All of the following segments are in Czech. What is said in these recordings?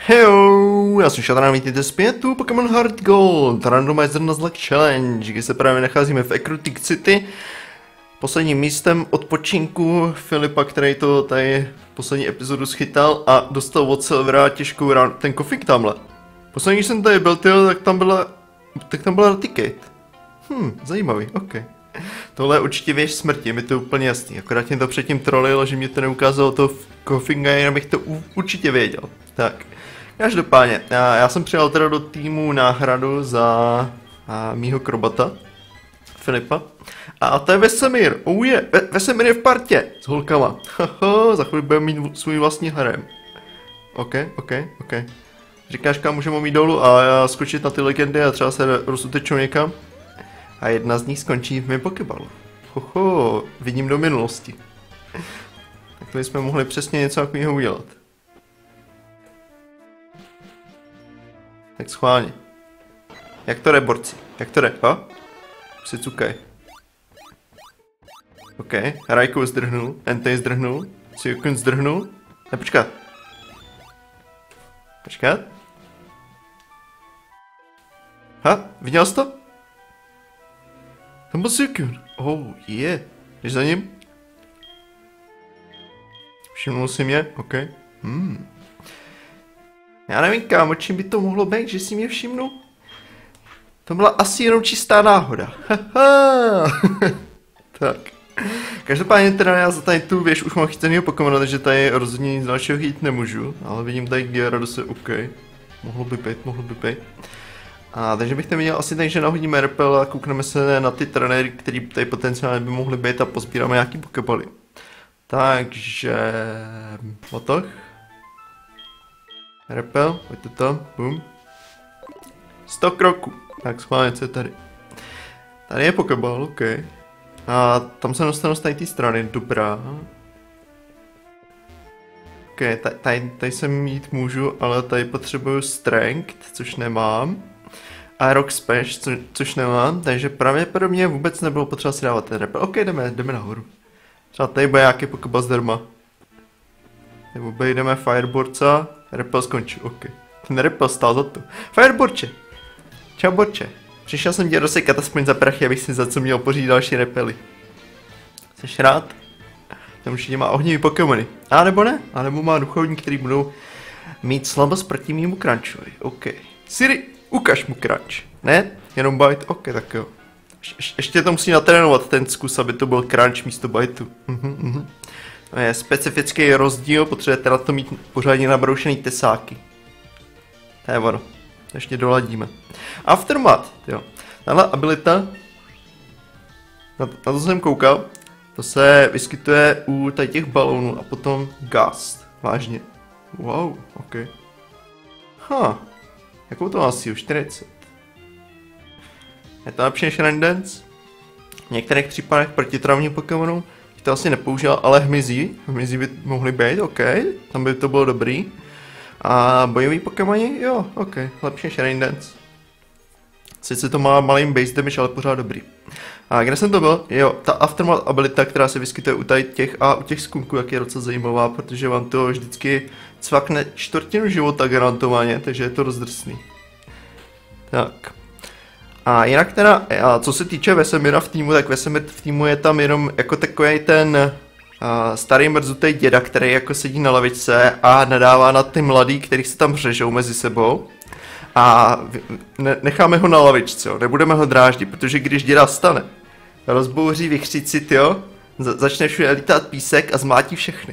Hejo, já jsem Šatran, vítejte zpět tu Pokémon Heart Gold, Randomizer na zlak challenge, kde se právě nacházíme v Ecruteak City. Posledním místem odpočinku Filipa, který to tady poslední epizodu schytal a dostal od Silvera těžkou ránu, ten kofík tamhle. Poslední, když jsem tady byl, tak tam byla Raticate. Zajímavý, ok. Tohle je určitě věž smrti, mi to je úplně jasný, akorát mě to předtím trolilo, že mě to neukázalo to v kofinga, jen abych to určitě věděl. Tak, každopádně, já jsem přijal teda do týmu náhradu za mýho krobata, Filipa. A to je Vesemir, Vesemir je v partě s holkama, za chvíli budeme mít svůj vlastní harem. Ok. Říkáš, kam můžeme mít dolů a já skočit na ty legendy a třeba se rozutečou někam. A jedna z nich skončí v mém pokeballu. Vidím do minulosti. Takhle jsme mohli přesně něco takového udělat. Tak schválně. Jak to jde, borci? Jak to jde, ha? Už si cukaj. Ok, Raikou zdrhnul, Entei zdrhnul, Suicune zdrhnul. Počkat. Počkat. Ha, viděl jsi to? Tam byl Suicune. Jdeš za ním? Všimnul si mě? Ok. Já nevím, kámo, čím by to mohlo být, že si mě všimnul? To byla asi jenom čistá náhoda. Tak. Každopádně teda já za tady tu věž už mám chycenýho Pokémona, takže tady rozhodně nic dalšího chytit nemůžu. Ale vidím tady Gyarados, ok. Mohlo by být. Takže bych to viděl asi tak, že nahodíme repel a koukneme se na ty trenéry, který tady potenciálně by mohly být a pozbíráme nějaký pokebaly. Takže... Motoch. Repel, pojďte tam, bum. 100 kroků. Tak schválně, co je tady? Tady je pokebal, ok. A tam se dostanu z té strany, dobrá. Ok, tady sem jít můžu, ale tady potřebuju strength, což nemám. A rock smash, což nemám, takže pravděpodobně vůbec nebylo potřeba si dávat ten repel. Ok, jdeme nahoru. Třeba tady bude nějaký pokebal zdarma. Nebo bejdeme Fireboardca, repel skončil, ok. Ten repel stál za to. Fireboardče! Čau, borče. Přišel jsem tě rozsekat aspoň za prachy, abych si za co měl pořídit další repely. Jseš rád? Ten určitě má ohnivý Pokémony. A nebo ne? A nebo má duchovní, který budou mít slabost proti mému Crunchovi. Ok. Siri, ukaž mu Crunch. Ne? Jenom bite? Ok, tak jo. Ještě to musí natrénovat ten zkus, aby to byl Crunch místo biteu. To je specifický rozdíl, potřebuje teda to mít pořádně nabroušený tesáky. To je ono. Ještě doladíme. Aftermath, jo. Tahle abilita, na to jsem koukal, to se vyskytuje u tady těch balónů a potom Gust. Vážně. Wow, ok. Jakou to má sílu? 40. Je to lepší než Rendance? V některých případech proti travním Pokémonům to asi nepoužil, ale hmyzí by mohly být, ok. Tam by to bylo dobrý. A bojový Pokémoni? Jo, ok, lepší než Raindance. Sice to má malým base damage, ale pořád dobrý. A kde jsem to byl? Jo, ta Aftermath abilita, která se vyskytuje u tady těch a u těch skunků, jak je docela zajímavá, protože vám to vždycky cvakne čtvrtinu života garantovaně, takže je to rozdrsný. Tak. A jinak teda, co se týče Vesemira v týmu, tak Vesemir v týmu je tam jenom jako takový ten starý mrzutej děda, který jako sedí na lavičce a nadává na ty mladý, který se tam řežou mezi sebou. A necháme ho na lavičce, jo, nebudeme ho dráždit, protože když děda stane, rozbouří vychříci, jo, začne všude lítat písek a zmátí všechny.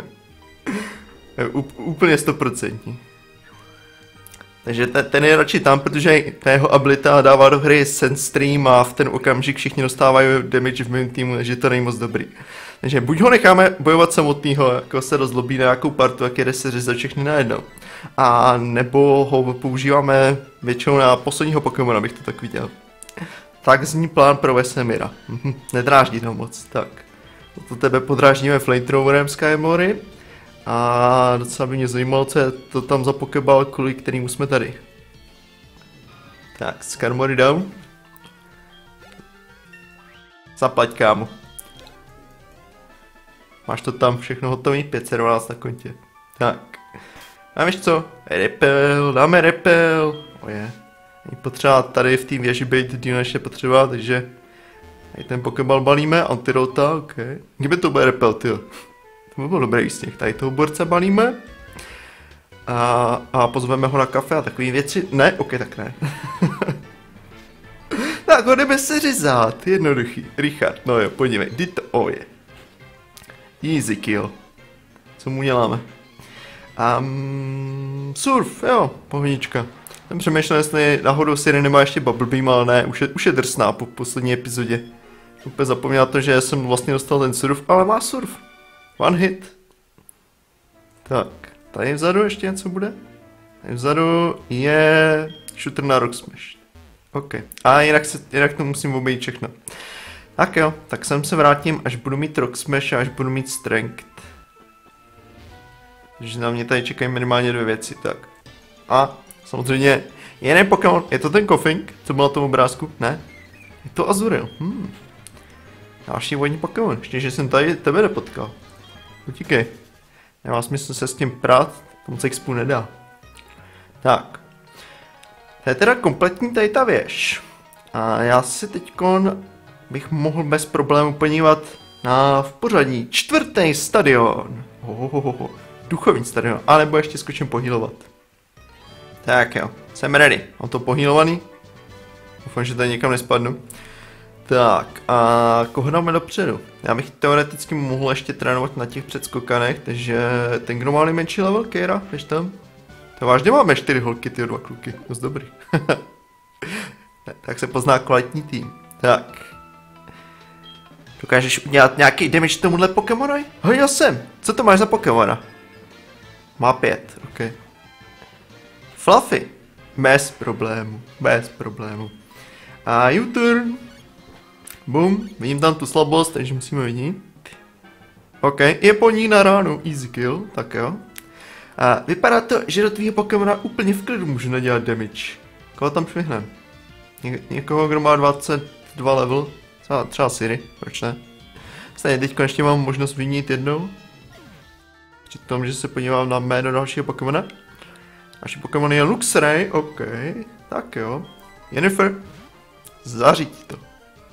Úplně 100%. Takže ten je radši tam, protože ta jeho abilita dává do hry Sandstream a v ten okamžik všichni dostávají damage v mém týmu, takže to není moc dobrý. Takže buď ho necháme bojovat samotnýho, jako se rozlobí na nějakou partu, jak jede se řezat všechny najednou. A nebo ho používáme většinou na posledního Pokémona, abych to tak viděl. Tak zní plán pro Vesemira. Nedráždí to moc, tak. To tebe podráždíme Flamethrowerem Skymory. A docela by mě zajímalo, co je to tam za Pokéball, kvůli kterému jsme tady. Tak, Skarmory down. Zaplať, kámo. Máš to tam všechno hotový, 512 na kontě. Tak. A víš co? Repel, dáme repel. Oje. Je potřeba tady v té věži být díl než je potřeba, takže tady ten pokeball balíme, antirota, ok. Kdyby to bude repel, tyjo. To by byl dobrý sněh. Tady toho borce balíme. A pozveme ho na kafe a takové věci. Ne? Ok, tak ne. Tak ho jdeme se řezat. Jednoduchý. Richard, no jo, podívej. Kdy to? Oje. Easy kill. Co mu děláme? Surf, jo, pohodička. Jsem přemýšlel, jestli náhodou Siri nemá ještě Bubble Beam, ale ne, už je drsná po poslední epizodě. Úplně zapomněl to, že jsem vlastně dostal ten surf, ale má surf. One hit. Tak, tady vzadu ještě něco bude? Tady vzadu je shooter na Rock Smash. OK, a jinak to musím obejít všechno. Tak jo, tak sem se vrátím, až budu mít Rock Smash a až budu mít Strength. Takže na mě tady čekají minimálně 2 věci, tak. A samozřejmě jiný Pokémon, je to ten Koffing, co byl na tom obrázku? Ne? Je to Azurill, Další vodní Pokémon, ještě že jsem tady tebe nepotkal. Utíkej. Nemá smysl se s tím prát, tomu se XP nedá. Tak. To je teda kompletní tady ta věž. A já si teďkon bych mohl bez problémů podívat na v pořadí 4. stadion. Duchovní stadion, anebo ještě skočím pohýlovat. Tak jo, jsem ready. Mám to pohýlovaný. Doufám, že tady někam nespadnu. Tak, a koho dáme dopředu? Já bych teoreticky mohl ještě trénovat na těch předskokanech, takže ten, kdo má nejmenší level, Keira, víš tam? To vážně máme 4 holky, ty 2 kluky, dost dobrý. Tak se pozná kvalitní tým. Tak. Dokážeš udělat nějaký damage tomuhle Pokémonovi? Hodil jsem, co to máš za Pokémona? Má 5, ok. Fluffy, bez problému, bez problému. A U-turn. Bum, vidím tam tu slabost, takže musíme vidět. OK, je po ní na ránu, easy kill, tak jo. A vypadá to, že do tvýho Pokémona úplně v klidu můžu nadělat damage. Koho tam švihnem? Někoho, kdo má 22 level, třeba Siri, proč ne? Stejně teď konečně mám možnost vyměnit jednou. Při tom, že se podívám na jméno dalšího Pokémona. Další Pokémon je Luxray, OK, tak jo. Jennifer, zaříď to.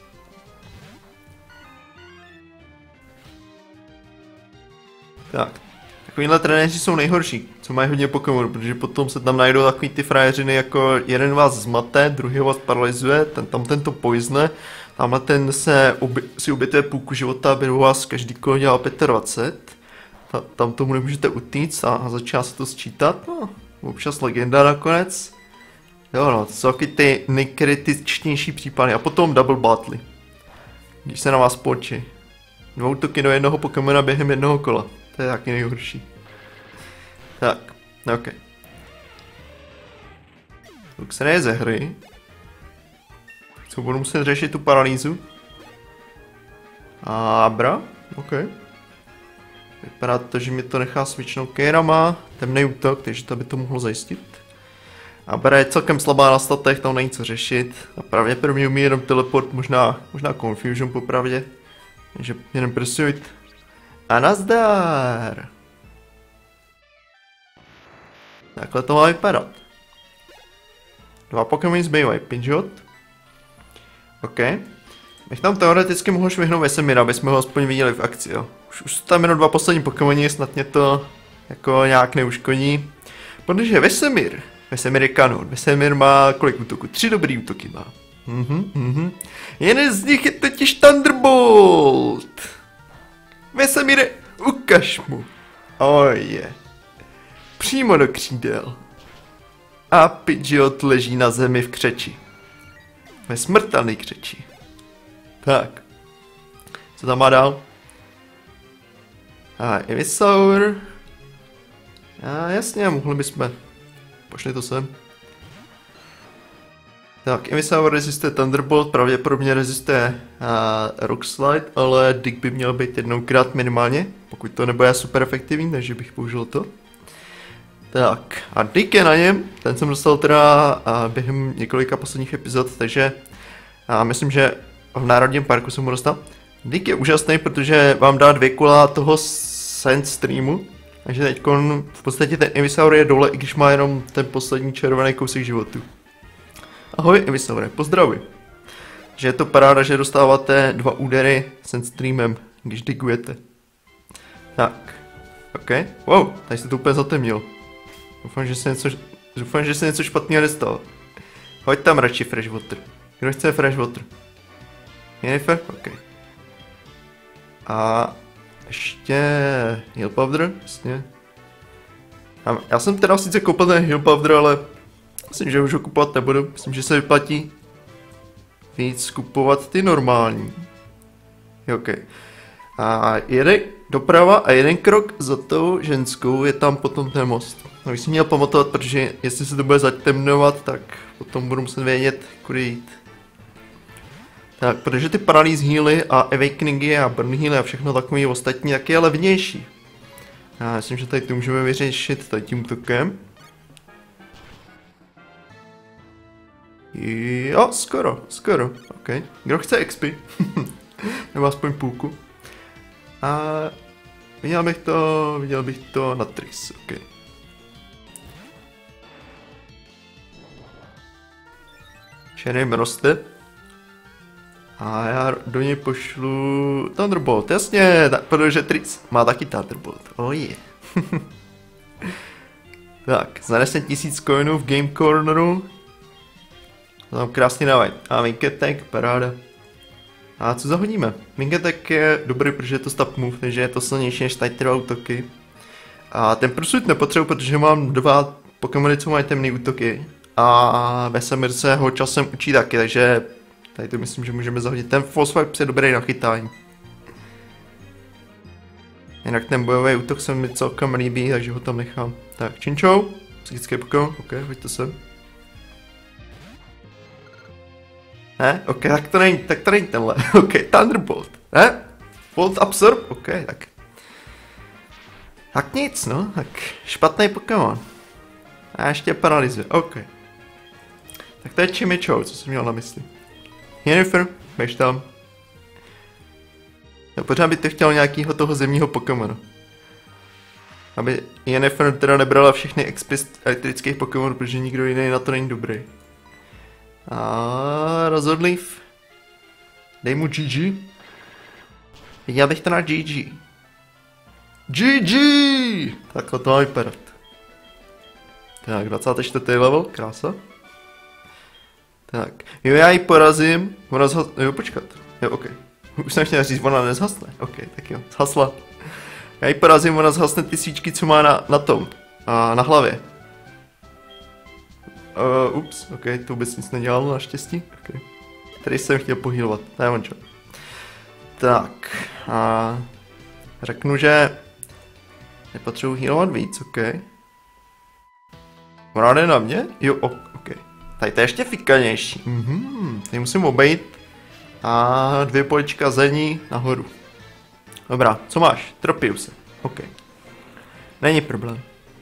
Tak, takovýhle trenéři jsou nejhorší, co mají hodně Pokémonů, protože potom se tam najdou takový ty frajeřiny, jako jeden vás zmate, druhý vás paralyzuje, ten to poizne, tamhle ten si obětuje půlku života, aby vás každý kolo dělal 25, tam tomu nemůžete utíct a začíná se to sčítat, no, občas legenda nakonec. Jo no, to jsou taky ty nejkritičtější případy a potom double battle, když se na vás počí. 2 útoky do jednoho Pokémona během jednoho kola. To je taky nejhorší. Tak, ok. Luxray je ze hry. Co budu muset řešit tu paralýzu? Abra, ok. Vypadá to, že mi to nechá switchnout. Keira má temný útok, takže to by to mohlo zajistit. Abra je celkem slabá na statech, tam není co řešit. A pravděpodobně umí jenom teleport, možná confusion popravdě. Takže jenom pursuit. A nazdar! Takhle to má vypadat. 2 Pokémony zbývají, Pidgeot. OK. Bych tam teoreticky mohl švihnout Vesemira, aby jsme ho aspoň viděli v akci, jo. Už tam jenom 2 poslední Pokémoni, snad mě to jako nějak neuškodí. Protože Vesemir je kanon. Vesemir má kolik útoků? 3 dobrý útoky má. Jeden z nich je totiž Thunderbolt. Vesemire, ukaž mu. Oje. Přímo do křídel. A Pidgeot leží na zemi v křeči. Ve smrtelný křeči. Tak. Co tam má dál? A Ivysaur. A jasně, mohli bychom. Pošli to sem. Tak, Ivysaur rezistuje Thunderbolt, pravděpodobně rezistuje Rock Slide, ale Dick by měl být jednoukrát minimálně, pokud to nebude super efektivní, takže bych použil to. Tak, a Dick je na něm, ten jsem dostal teda během několika posledních epizod, takže myslím, že v Národním parku jsem mu dostal. Dick je úžasný, protože vám dá 2 kola toho Sand Streamu Takže teď v podstatě ten Ivysaur je dole, i když má jenom ten poslední červený kousek životu. Ahoj Ivysaure, pozdravuj. Že je to paráda, že dostáváte 2 údery Sandstreamem, když digujete. Tak, ok. Wow, tady se to úplně zatemnilo. Doufám, že se něco špatného nestalo. Hoď tam radši Freshwater. Kdo chce Freshwater? Jennifer? Ok. A ještě Heal Powder, jasně. Já jsem teda sice koupil ten Heal Powder, ale myslím, že už ho kupovat nebudu. Myslím, že se vyplatí víc kupovat ty normální. Jo, ok. A jeden doprava a jeden krok za tou ženskou je tam potom ten most. No, bych si měl pamatovat, protože jestli se to bude zatemnovat, tak potom budu muset vědět, kudy jít. Tak, protože ty Paralyze healy a Awakeningy a Burn healy a všechno takový ostatní, tak je levnější. Já myslím, že tady to můžeme vyřešit tady tím útokem. Jo, skoro, ok. Kdo chce XP? Nebo aspoň půlku. A viděl bych to na Tris, ok. Sheriff roste. A já do něj pošlu Thunderbolt, jasně, protože Tris má taky Thunderbolt, oh yeah. Tak, za 10 000 coinů v Game Corneru. To tam krásně dávají. A Wing Attack, paráda. A co zahodíme? Wing Attack je dobrý, protože je to stop move, takže je to silnější než tady 2 útoky. A ten Pursuit nepotřebuji, protože mám 2 Pokémony, co mají temné útoky. A Vesemir se ho časem učí taky, takže tady to myslím, že můžeme zahodit. Ten False Swipe je dobrý na chytání. Jinak ten bojový útok se mi celkem líbí, takže ho tam nechám. Tak, Chinchou, psychický Pokémon, ok, hoďte sem. Ne? Ok, tak to není tenhle. Ok, Thunderbolt. Ne? Volt Absorb? Ok, tak. Tak nic, no, tak špatný Pokémon. A ještě paralyzuje, ok. Tak to je Chimichou, co jsem měl na mysli. Jennifer, běž tam. No, pořád by to chtěl nějakýho toho zemního Pokémonu. Aby Jennifer teda nebrala všechny XP elektrických Pokémonů, protože nikdo jiný na to není dobrý. A Razorleaf. Dej mu GG. Já bych to na GG. GG! Takhle to má vypadat. Tak, 24. level, krása. Tak, jo, já ji porazím. Ona jo, počkat. Jo, ok. Už jsem chtěl říct, ona nezhasne. Ok, tak jo, zhasla. Já ji porazím, ona zhasne ty svíčky, co má na tom. A na hlavě. Ups, ok, to vůbec nic nedělalo naštěstí. Okay. Tady jsem chtěl pohýlovat, to je on čo. Tak, a řeknu, že nepotřebuji healovat víc, ok. Ona jde na mě? Jo, ok. Tady to je ještě fikanější. Tady musím obejít. A 2 polička zení nahoru. Dobrá, co máš? Tropiuse. Ok. Není problém.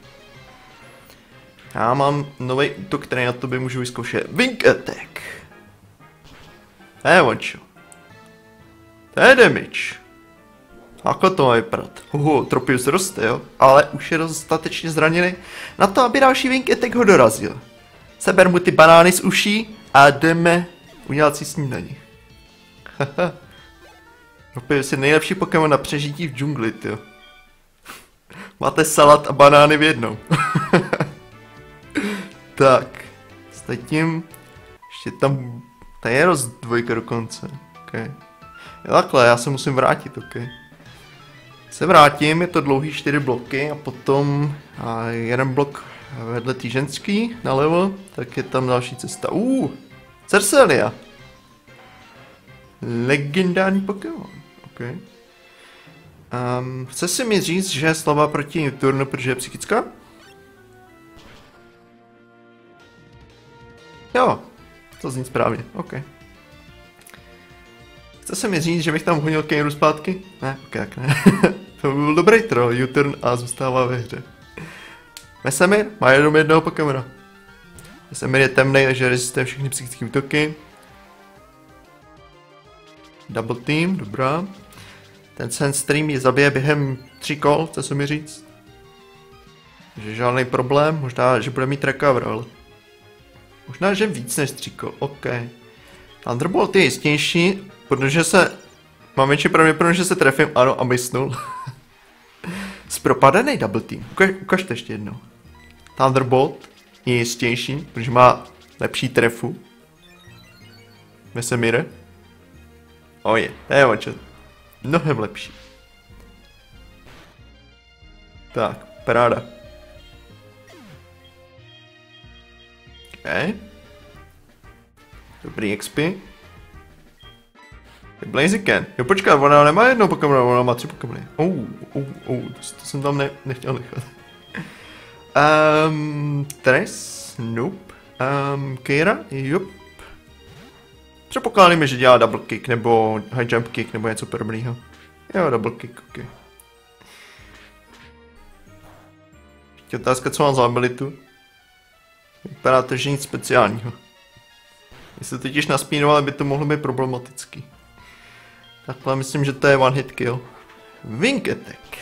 Já mám nový útok, který na tobě můžu vyzkoušet. Wing Attack. To je ončo. To je damage. Takhle to má vypadat. Tropius roste, jo. Ale už je dostatečně zraněný na to, aby další Wing Attack ho dorazil. Seber mu ty banány z uší a jdeme udělat si snídaní. Haha. Tropius je nejlepší Pokémon na přežití v džungli, tyjo. Máte salát a banány v jednom. Tak, s tím ještě tam, tady je rozdvojka dokonce, ok. Jo, takhle, já se musím vrátit, ok. Se vrátím, je to dlouhý 4 bloky a potom jeden blok vedle tý ženský nalevo, tak je tam další cesta. Cerselia. Legendární Pokémon, ok. Chce si mi říct, že je slabá proti Turnu, protože je psychická? Jo, to zní správně, ok. Chce se mi říct, že bych tam honil Keiru zpátky? Ne, ok, tak ne. To by byl dobrý troll, U-turn a zůstává ve hře. Vesemir má jenom jednoho Pokémona. Vesemir je temnej, takže rezistuje všechny psychické útoky. Double team, dobrá. Ten Sandstream ji zabije během 3 kol, chce se mi říct. Že žádný problém, možná, že bude mít recover, ale... Možná, že víc než stříkol, OK. Thunderbolt je jistější, protože se... Mám větší pravděpodobnost, že se trefím, ano, a mysnul. Zpropadený double team, ukažte ještě jednou. Thunderbolt je jistější, protože má lepší trefu. Vesemire. Oje, to je očet. Mnohem lepší. Tak, paráda. OK. Dobrý XP. Blaziken. Jo, počkat, ona nemá jednou Pokémona, ona má 3 Pokémony. To jsem tam nechtěl nechat. Tres? Nope. Keira? Jup. Předpokládáme, že dělá double kick, nebo high jump kick, nebo něco podobného. Jo, double kick, ok. Ještě otázka, co mám za abilitu. Vypadá to, že nic speciálního. Jestli totiž naspínovali, by to mohlo být problematický. Takhle myslím, že to je one hit kill. Wing attack.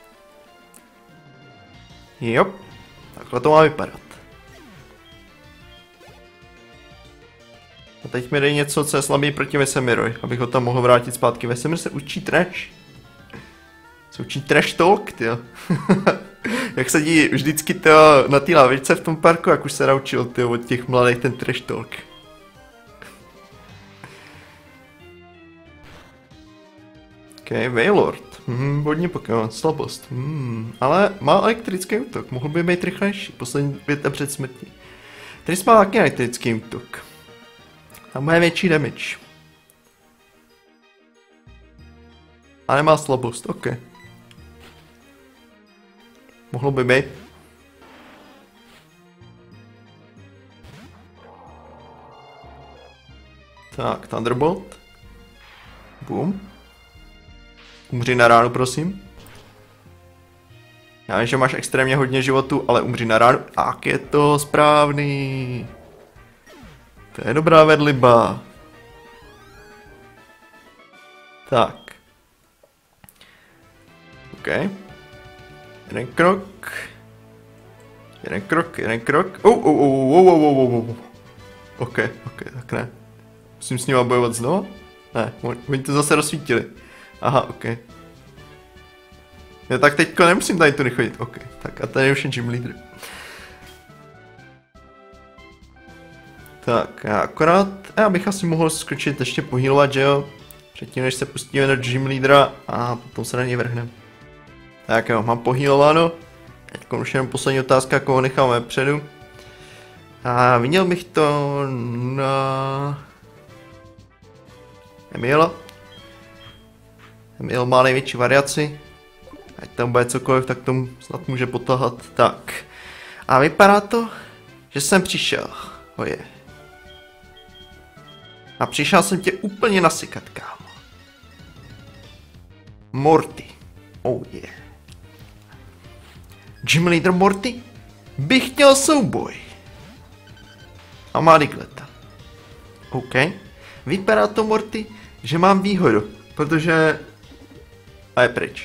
Jo, takhle to má vypadat. A teď mi dej něco, co je slabý proti Vesemirovi, abych ho tam mohl vrátit zpátky. Vesemir se učí trash. Se učí trash talk, tyjo. Jak sedí vždycky to na té lavičce v tom parku, jak už se naučil tyjo, od těch mladých ten trash talk. OK, Wailord. Vodní Pokémon, slabost. Ale má elektrický útok, mohl by být rychlejší, poslední věta před smrtí. Tady má taky elektrický útok. Tam má větší damage. A nemá slabost, OK. Mohlo by být. Tak, Thunderbolt. Boom. Umři na ránu, prosím. Já vím, že máš extrémně hodně životů, ale umři na ránu. Tak je to správný. To je dobrá vedliba. Tak. OK. Jeden krok. Jeden krok, jeden krok. OK, tak ne. Musím s nima bojovat znovu? Ne, oni to zase rozsvítili. Aha, OK. Já tak teďko nemusím tady tudy chodit, OK. Tak a tady už je gym leader. Tak, já bych asi mohl skočit ještě pohýlovat, že jo? Předtím, než se pustíme do gym leadera a potom se na něj vrhneme. Tak jo, mám pohýlováno. Teď už jenom poslední otázka, koho necháme vepředu. A viděl bych to na... Emila. Emil má největší variaci. Ať tam bude cokoliv, tak tomu snad může potahat. Tak. A vypadá to, že jsem přišel. Oje. A přišel jsem tě úplně nasykat, kámo. Morty. Oh yeah. Gym leader Morty bych chtěl souboj. A má Digletta. OK. Vypadá to, Morty, že mám výhodu, protože... A je pryč.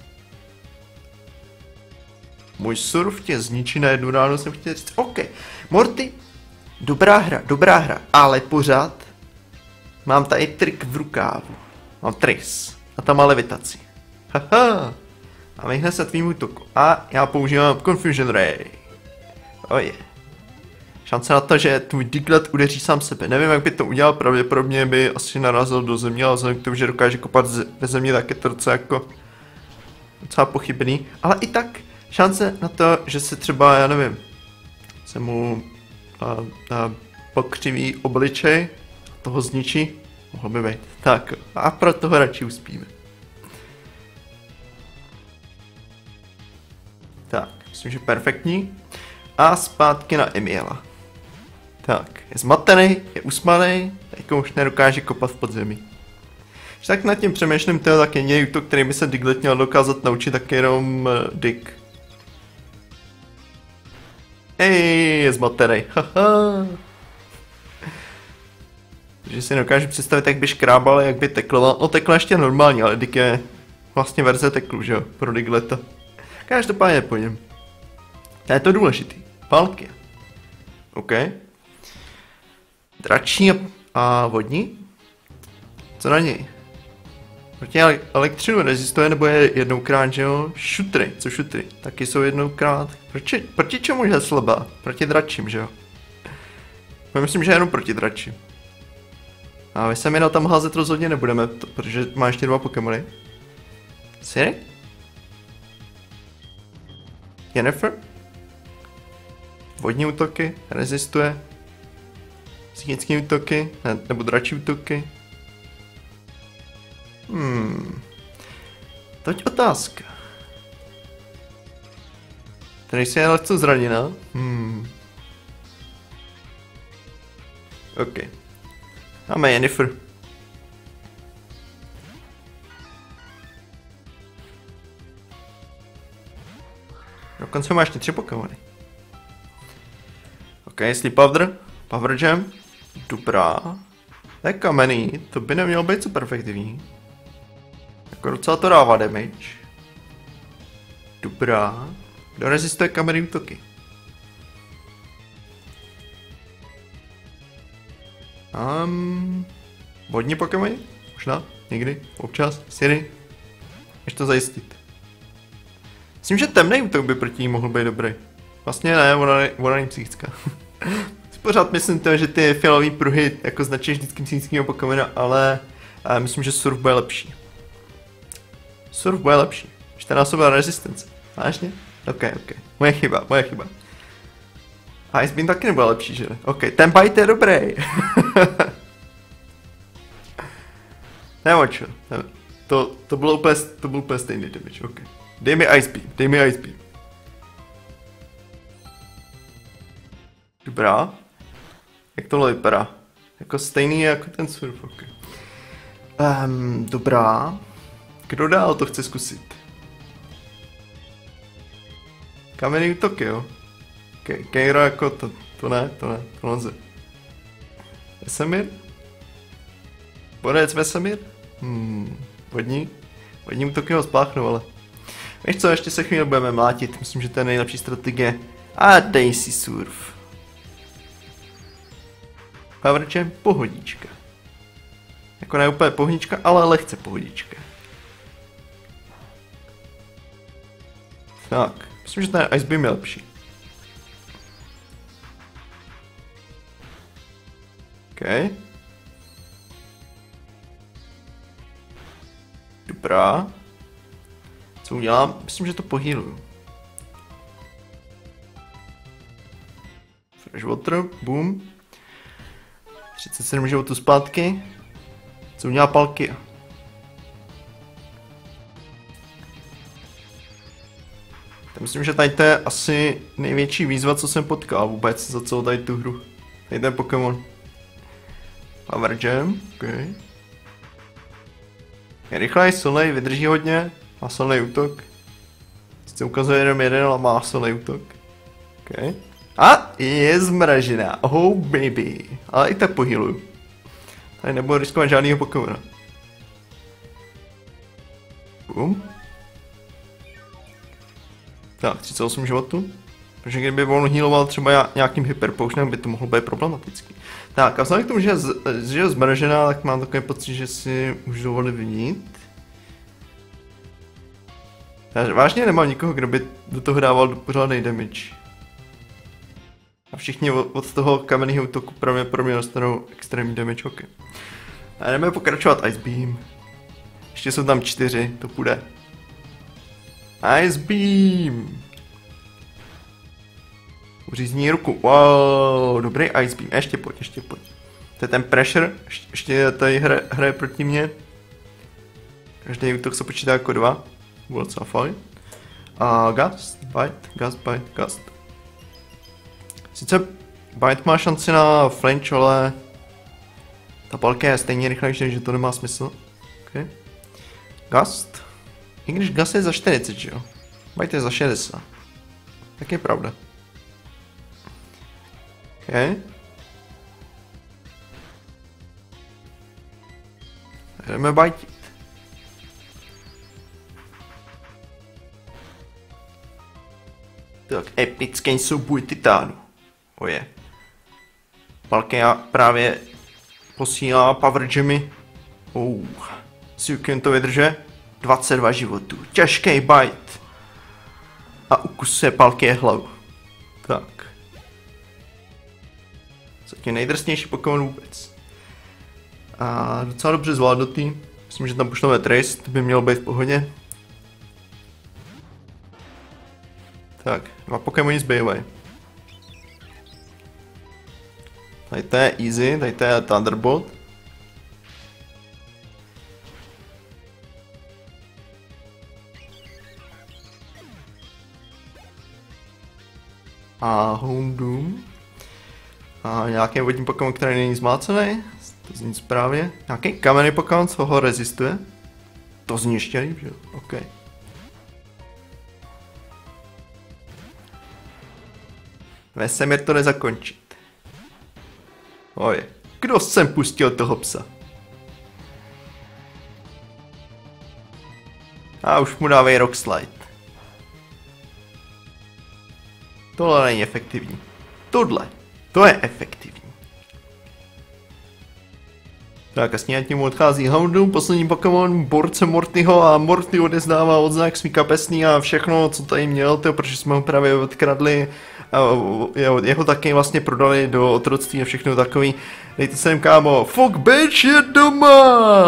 Můj surf tě zničí na jednu ránu, jsem chtěl říct. OK. Morty, dobrá hra, ale pořád mám tady trik v rukávu. Mám tris. A tam má levitaci. Haha. A vyhne se tvým útoku. A já používám Confusion Ray. Oje. Šance na to, že tvůj Diglett udeří sám sebe. Nevím, jak by to udělal, pravděpodobně by asi narazil do země, ale vzhledem k tomu, že dokáže kopat ve země, tak je to docela jako... docela pochybný. Ale i tak, šance na to, že se třeba, já nevím, se mu pokřiví obličej, toho zničí, mohlo by být. Tak, a proto ho radši uspíme. Tak, myslím, že perfektní. A zpátky na Emila. Tak, je zmatený, je usmaný, teďka už nedokáže kopat v podzemí. Když tak nad tím přemýšlím, to je tak jediný útok, který by se Diglett měl dokázat naučit, tak jenom Dick. Je zmatený, haha. Takže si dokážu představit, jak by škrábal, jak by tekloval. No tekla ještě normálně, ale Dick je vlastně verze teklu, že jo, pro Digletta. Každopádně po něm. Je to důležitý. Palky. OK. Dračí a vodní? Co na něj? Proti elektřinu rezistuje nebo je jednoukrát, že jo? Šutry, co šutry? Taky jsou jednoukrát. Proti čemu je slabá? Proti dračím, že jo? Já myslím, že jenom proti dračím. A Vesemira tam házet rozhodně nebudeme, protože má ještě 2 Pokémony. Siri? Jennifer? Vodní útoky, rezistuje. Psychické útoky, nebo dračí útoky. Toť otázka. Tady si je lehce zraněná. OK. Máme Jennifer. Dokonce má ještě 3 Pokémony. OK, Sleep Powder, Power Jam. Dobrá. To je kamenný, to by nemělo být super efektivní. Jako docela to dává damage. Dobrá. Kdo rezistuje kamenný útoky? Vodní Pokémony? Možná? Někdy? Občas? Siri? Až to zajistit. Myslím, že temný útok by proti ní mohl být dobrý. Vlastně ne, ona není psychická. Pořád myslím to, že ty fialové pruhy jako značí vždycky psychického Pokémona, ale myslím, že Surf bude lepší. Surf bude lepší. 14 rezistence. Vážně? OK. Moje chyba. Ice Beam taky nebude lepší, že? OK, ten bite je dobrý. Nebo čo? To bylo úplně stejný damage, OK. Dej mi Ice Beam. Dobrá. Jak tohle vypadá? Jako stejný jako ten Surf, OK. Dobrá. Kdo dál to chce zkusit? Kamenný útok, jo? Keira jako to ne, to lze. Vesemir? Borec Vesemir? Vodní útoky ho spláchnou, ale... Víš co, ještě se chvíli budeme mlátit, myslím, že to je nejlepší strategie. A dej si Surf. Power Jam, pohodička. Jako ne úplně pohodička, ale lehce pohodička. Tak, myslím, že ten Ice Beam je lepší. OK. Dobrá. Co udělám? Myslím, že to pohýluju. Fresh Water, boom. 37 životů zpátky. Co udělá Palkia? Myslím, že tady to je asi největší výzva, co jsem potkal vůbec za celou tady tu hru. Tady ten Pokémon. Power Jam, OK. Je rychlej, silnej, vydrží hodně, má silný útok. Sice ukazuje jenom jeden, ale má silný útok. OK. A je zmražená, oh baby. Ale i tak pohyluju. Tady nebudu riskovat žádnýho Pokémona. Boom. Tak, 38 životů. Protože kdyby on healoval třeba nějakým hyperpotionem, by to mohlo být problematický. Tak a vzhledem k tomu, že je zmražená, tak mám takový pocit, že si můžu dovolit vnít. Já vážně nemám nikoho, kdo by do toho dával pořádný damage. A všichni od toho kamenného útoku pro mě dostanou extrémní damage, ok. A jdeme pokračovat Ice Beam. Ještě jsou tam 4, to půjde. Ice Beam! Uřízní ruku, wow, dobrý Ice Beam, ještě pojď. To je ten pressure, ještě tady hraje proti mně. Každý útok se počítá jako 2, bylo docela fajn. A Gust, Gust. Sice Bite má šanci na flinch, ale ta Palkia je stejně rychlejší, že to nemá smysl. Okay. Gust. I když Gust je za 40, že jo? Bite je za 60. Tak je pravda. OK. Jdeme bajtit. Tak, Epický souboj titánů. Oje. Palkia právě posílá Power Gemmy. Suiken to vydrže. 22 životů. Těžký bite. A ukusuje Palkie hlavu. Tak. Zatím nejdrsnější Pokémon vůbec. A docela dobře zvládnutý. Myslím, že tam pošleme Trace, to by mělo být v pohodě. Tak, 2 Pokémoni zbývají. Tady to je easy, tady to je Thunderbolt. A Houndoom. A nějaký vodní Pokémon, který není zmácený. To zní správně. Nějaký kamenný Pokémon, co ho rezistuje. To zní ještě líp, že jo? OK. Vesemír to nezakončit. Oje, kdo sem pustil toho psa? A už mu dávej Rock Slide. Tohle není efektivní. Tohle, to je efektivní. Tak a s tím odchází Houndoom, poslední Pokémon, borce Mortyho a Morty odezdává odznak svý kapesný a všechno, co tady měl, protože jsme ho právě odkradli a jeho taky vlastně prodali do otroctví a všechno takový. Dejte sem, kámo, fuck bitch je doma!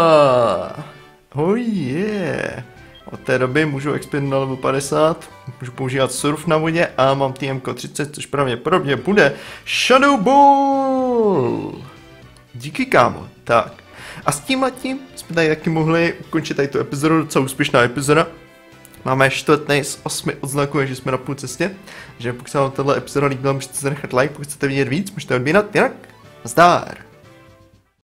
Oh yeah! Od té doby můžu expandovat na level 50, můžu používat surf na vodě a mám TM30, což pravděpodobně bude Shadow Ball! Díky, kámo. Tak. A s tímhletím jsme tady taky mohli ukončit tady tu epizodu, docela úspěšná epizoda. Máme 4. z 8 odznaků, že jsme na půl cestě. Takže pokud se vám tato epizoda líbila, můžete zanechat like, pokud chcete vidět víc, můžete odbírat, jinak zdar!